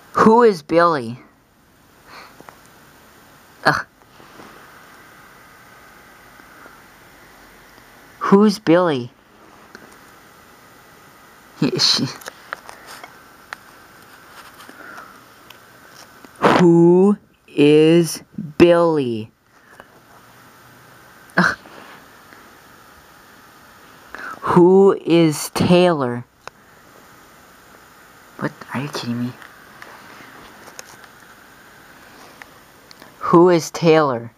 Who is Billy? Ugh. Who's Billy? Who is Billy? Ugh. Who is Taylor? What? Are you kidding me? Who is Taylor?